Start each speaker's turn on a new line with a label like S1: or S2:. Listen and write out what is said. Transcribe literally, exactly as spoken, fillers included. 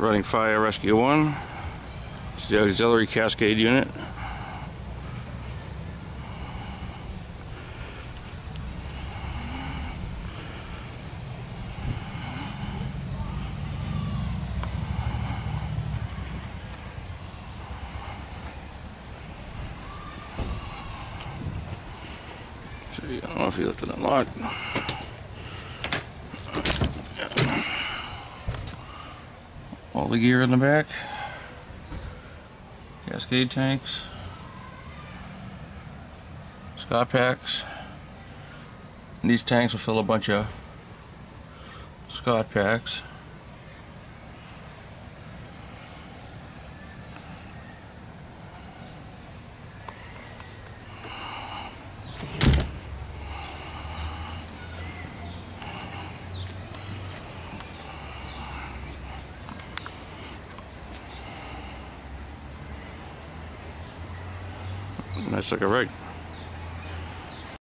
S1: Running Fire Rescue one. It's the auxiliary Cascade unit. So I don't know if you left it unlocked. All the gear in the back. Cascade tanks. Scott packs. And these tanks will fill a bunch of Scott packs. Nice looking rig.